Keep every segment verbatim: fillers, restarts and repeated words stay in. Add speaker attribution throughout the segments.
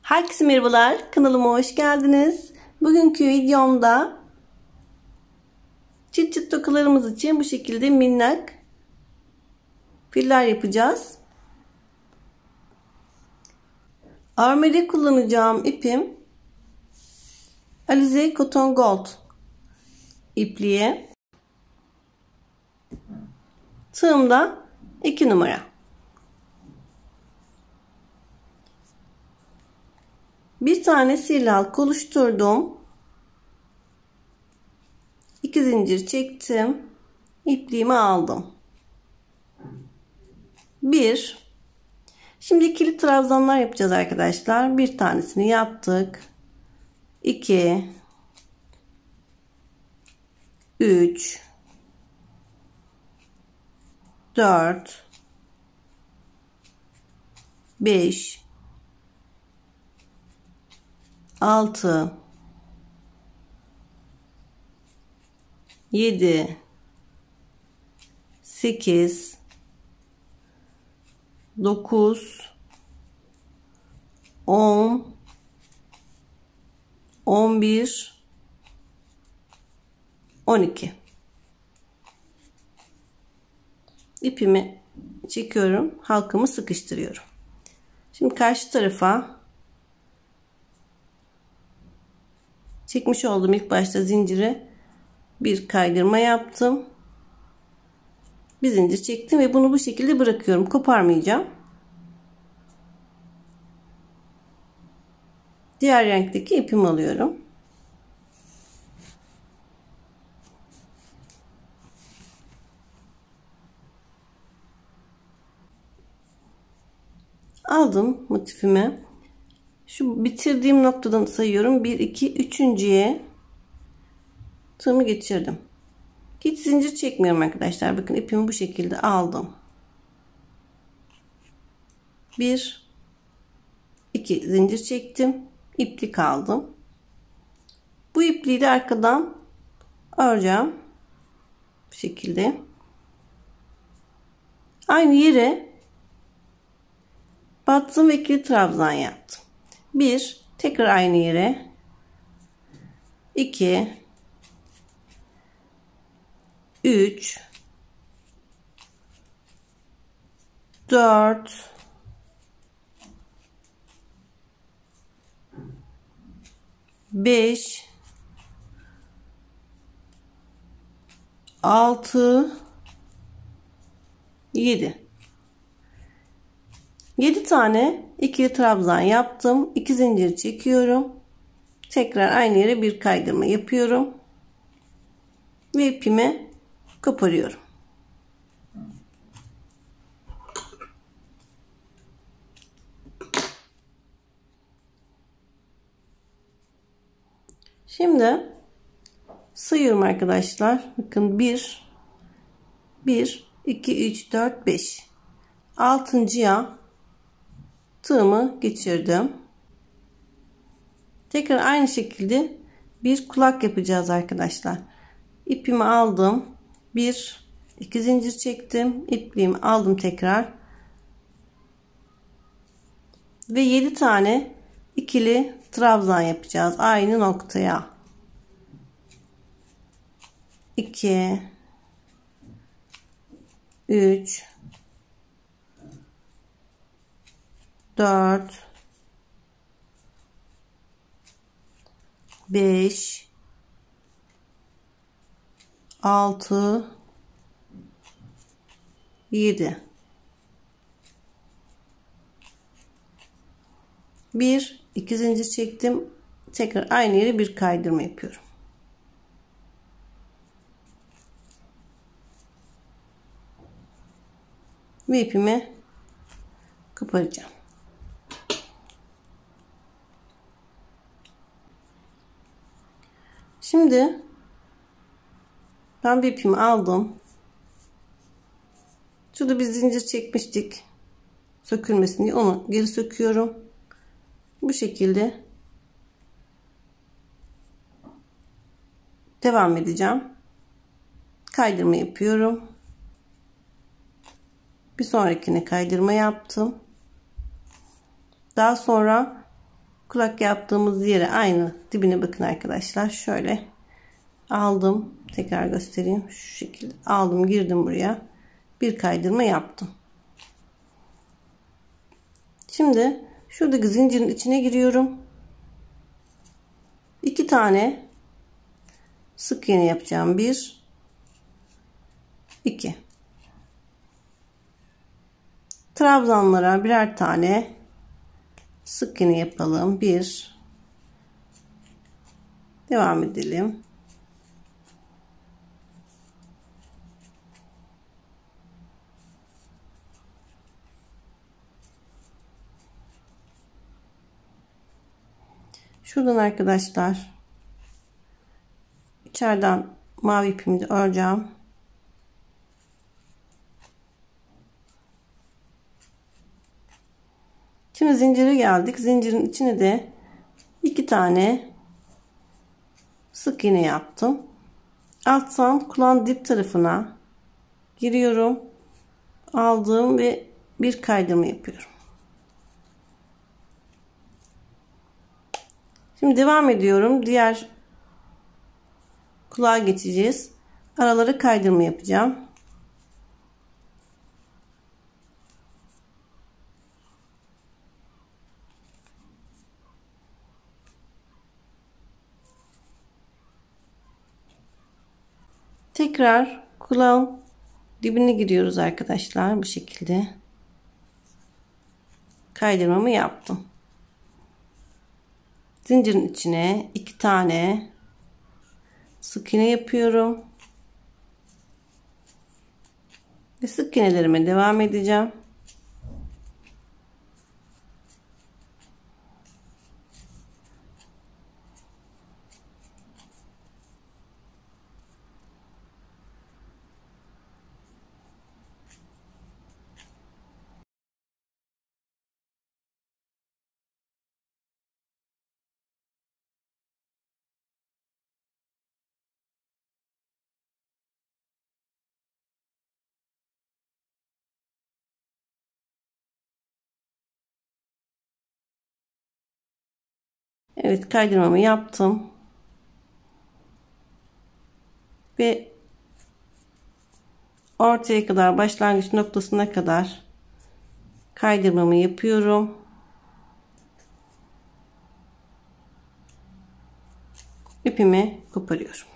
Speaker 1: Herkese merhabalar, kanalıma hoş geldiniz. Bugünkü videomda çıt çıt tokalarımız için bu şekilde minnak filler yapacağız. Örmede kullanacağım ipim Alize Cotton Gold ipliği. Tığım da iki numara. Bir tane sihirli halka oluşturdum. İki zincir çektim. İpliğimi aldım. Bir. Şimdi ikili trabzanlar yapacağız arkadaşlar. Bir tanesini yaptık. İki. Üç. Dört. Beş. altı yedi sekiz dokuz on on bir on iki ipimi çekiyorum, halkamı sıkıştırıyorum. Şimdi karşı tarafa çekmiş olduğum ilk başta zinciri bir kaydırma yaptım. Bir zincir çektim ve bunu bu şekilde bırakıyorum. Koparmayacağım. Diğer renkteki ipimi alıyorum. Aldım motifimi. Şu bitirdiğim noktadan sayıyorum. bir iki üçüncüye tığımı geçirdim. Hiç zincir çekmiyorum arkadaşlar. Bakın ipimi bu şekilde aldım. bir iki zincir çektim. İplik aldım. Bu ipliği de arkadan öreceğim. Bu şekilde. Aynı yere battım ve ikili trabzan yaptım. bir tekrar aynı yere. iki üç dört beş altı yedi yedi tane ikili trabzan yaptım. iki zincir çekiyorum. Tekrar aynı yere bir kaydırma yapıyorum. Ve ipimi koparıyorum. Şimdi sayıyorum arkadaşlar. Bakın bir bir iki üç dört beş altıncıya tığımı geçirdim. Tekrar aynı şekilde bir kulak yapacağız arkadaşlar. İpimi aldım. bir iki zincir çektim. İpliğimi aldım tekrar. Ve yedi tane ikili trabzan yapacağız aynı noktaya. iki üç dört beş altı yedi bir iki zincir çektim. Tekrar aynı yere bir kaydırma yapıyorum. Ve ipimi koparacağım. Şimdi ben bir ipimi aldım. Şurada bir zincir çekmiştik. Sökülmesin diye onu geri söküyorum. Bu şekilde devam edeceğim. Kaydırma yapıyorum. Bir sonrakine kaydırma yaptım. Daha sonra kulak yaptığımız yere aynı dibine bakın arkadaşlar. Şöyle aldım. Tekrar göstereyim. Şu şekilde aldım, girdim buraya. Bir kaydırma yaptım. Şimdi şuradaki zincirin içine giriyorum. İki tane sık iğne yapacağım. Bir, iki. Trabzanlara birer tane sık iğne yapalım. Bir. Devam edelim. Şuradan arkadaşlar içeriden mavi ipimi de öreceğim. Şimdi zincire geldik. Zincirin içine de iki tane sık iğne yaptım. Alttan kulağın dip tarafına giriyorum. Aldım ve bir kaydırma yapıyorum. Şimdi devam ediyorum. Diğer kulağa geçeceğiz. Aralara kaydırma yapacağım. Tekrar kulağın dibine giriyoruz arkadaşlar. Bu şekilde kaydırmamı yaptım. Zincirin içine iki tane sık iğne yapıyorum. Ve sık iğnelerime devam edeceğim. Evet, kaydırmamı yaptım. Ve ortaya kadar, başlangıç noktasına kadar kaydırmamı yapıyorum. İpimi koparıyorum.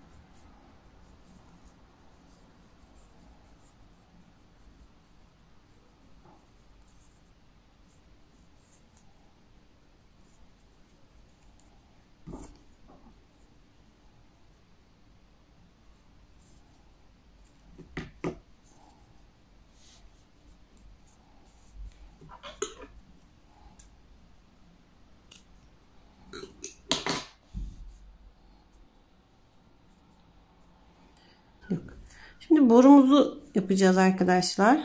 Speaker 1: Yok. Şimdi borumuzu yapacağız arkadaşlar.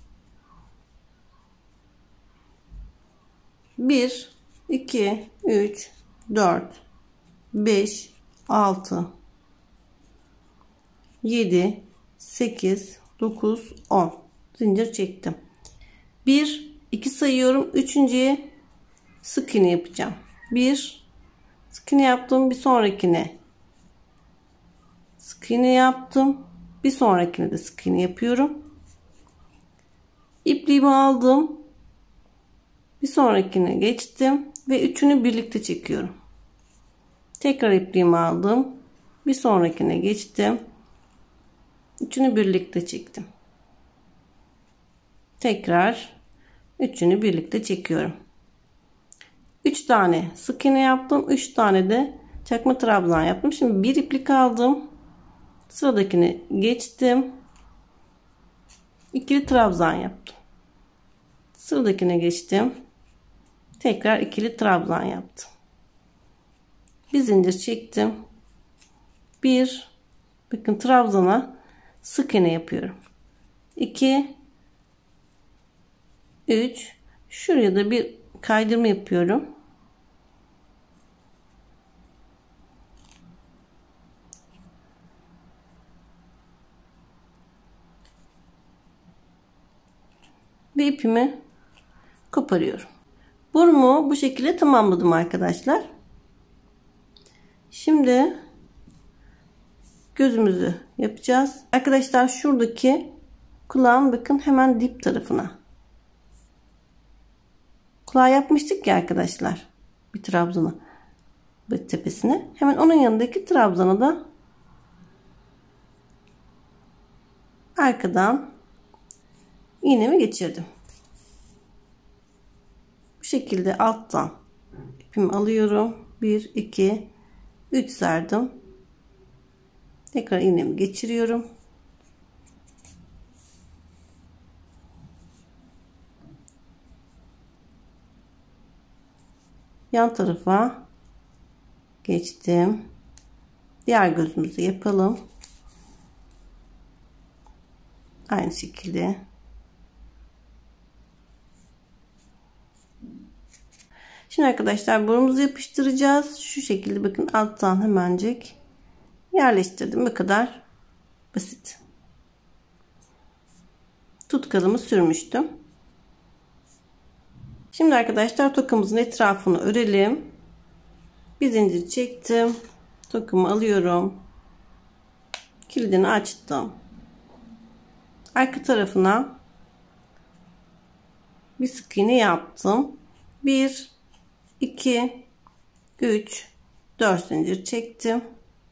Speaker 1: bir, iki, üç, dört, beş, altı, yedi, sekiz, dokuz, on zincir çektim. bir, iki sayıyorum. Üçüncüye sık iğne yapacağım. bir sık iğne yaptım. Bir sonrakine sık iğne yaptım. Bir sonrakine de sık iğne yapıyorum. İpliğimi aldım. Bir sonrakine geçtim ve üçünü birlikte çekiyorum. Tekrar ipliğimi aldım. Bir sonrakine geçtim. Üçünü birlikte çektim. Tekrar üçünü birlikte çekiyorum. üç tane sık iğne yaptım. üç tane de çakma trabzan yaptım. Şimdi bir iplik aldım. Sıradakini geçtim. İkili trabzan yaptım. Sıradakine geçtim. Tekrar ikili trabzan yaptım. Bir zincir çektim. Bir, bakın trabzana sık iğne yapıyorum. iki, üç, şuraya da bir kaydırma yapıyorum. Ve ipimi koparıyorum. Burnumu bu şekilde tamamladım arkadaşlar. Şimdi gözümüzü yapacağız. Arkadaşlar şuradaki kulağın bakın hemen dip tarafına. Kulağı yapmıştık ya arkadaşlar. Bir trabzana. Bir tepesine. Hemen onun yanındaki trabzana da arkadan iğnemi geçirdim. Bu şekilde alttan ipimi alıyorum. bir, iki, üç sardım. Tekrar iğnemi geçiriyorum. Yan tarafa geçtim. Diğer gözümüzü yapalım. Aynı şekilde. Şimdi arkadaşlar burnumuzu yapıştıracağız. Şu şekilde bakın alttan hemencik yerleştirdim. Bu kadar basit. Tutkalımı sürmüştüm. Şimdi arkadaşlar tokamızın etrafını örelim. Bir zincir çektim. Tokamı alıyorum. Kilidini açtım. Arka tarafına bir sık iğne yaptım. bir, iki, üç, dört zincir çektim.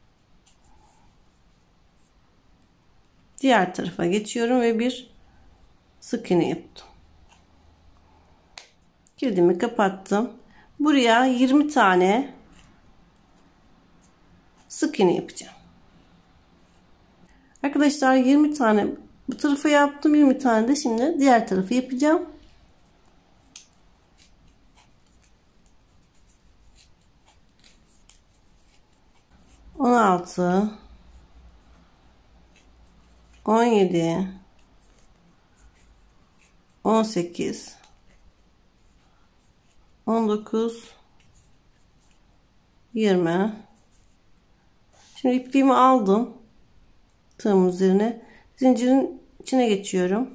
Speaker 1: Diğer tarafa geçiyorum ve bir sık iğne yaptım. Kilidimi kapattım. Buraya yirmi tane sık iğne yapacağım. Arkadaşlar yirmi tane bu tarafa yaptım. yirmi tane de şimdi diğer tarafı yapacağım. on altı, on yedi, on sekiz, on dokuz, yirmi. Şimdi ipliğimi aldım. Tığımın üzerine zincirin içine geçiyorum.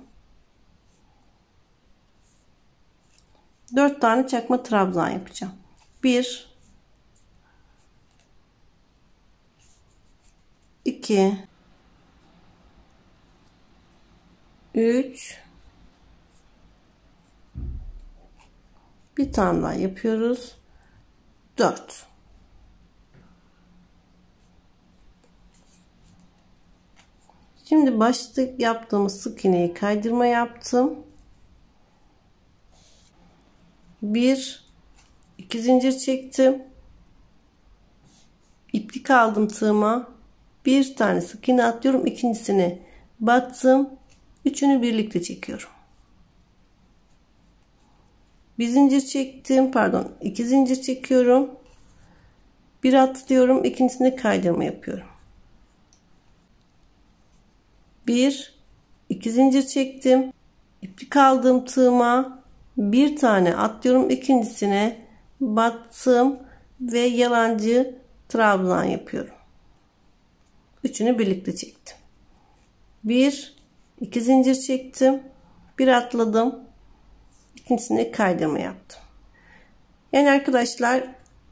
Speaker 1: dört tane çakma trabzan yapacağım. bir, iki, üç, bir tane daha yapıyoruz. dört. Şimdi başta yaptığımız sık iğneyi kaydırma yaptım. bir, iki zincir çektim. İplik aldım tığıma. Bir tane sık iğne atlıyorum. İkincisini battım. Üçünü birlikte çekiyorum. Bir zincir çektim. Pardon. iki zincir çekiyorum. Bir atlıyorum. İkincisini kaydırma yapıyorum. Bir, iki zincir çektim. İplik aldığım tığıma bir tane atlıyorum. İkincisine battım ve yalancı trabzan yapıyorum. Üçünü birlikte çektim. Bir, iki zincir çektim. Bir atladım. İkincisine kaydırma yaptım. Yani arkadaşlar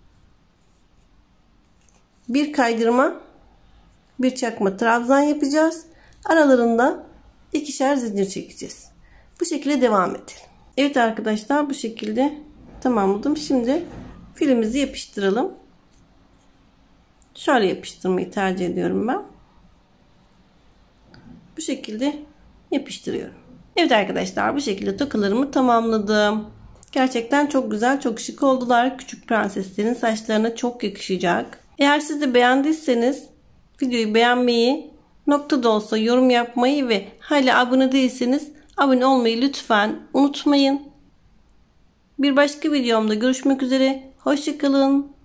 Speaker 1: bir kaydırma, bir çakma trabzan yapacağız. Aralarında ikişer zincir çekeceğiz. Bu şekilde devam edelim. Evet arkadaşlar bu şekilde tamamladım. Şimdi filimizi yapıştıralım. Şöyle yapıştırmayı tercih ediyorum ben. Bu şekilde yapıştırıyorum. Evet arkadaşlar bu şekilde tokalarımı tamamladım. Gerçekten çok güzel, çok şık oldular. Küçük prenseslerin saçlarına çok yakışacak. Eğer siz de beğendiyseniz videoyu beğenmeyi, nokta da olsa yorum yapmayı ve hala abone değilseniz abone olmayı lütfen unutmayın. Bir başka videomda görüşmek üzere. Hoşça kalın.